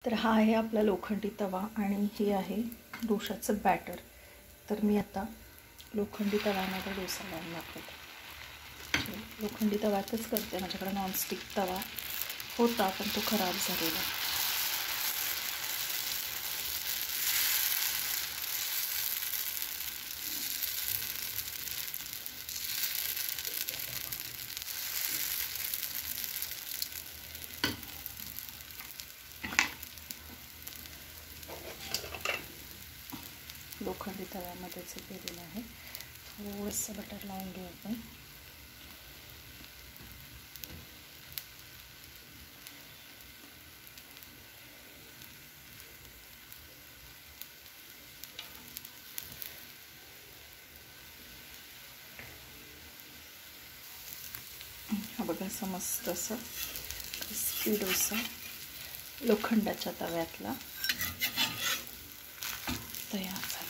तर हा आहे आपला लोखंडी तवा आणि हे आहे डोशाचं बॅटर. तर मी आता लोखंडी तव्यामध्ये डोसा लावून दाखवते. लोखंडी तव्यातच करते. माझ्याकडे नॉनस्टिक तवा होता पण तो खराब झालेला. लोखंडी तव्यामध्येच केलेलं आहे. थोडंसं बटर लावून घेऊ आपण. हा बघा असं मस्त असं क्रिस्पी डोसा लोखंडाच्या तव्यातला तयार झाला.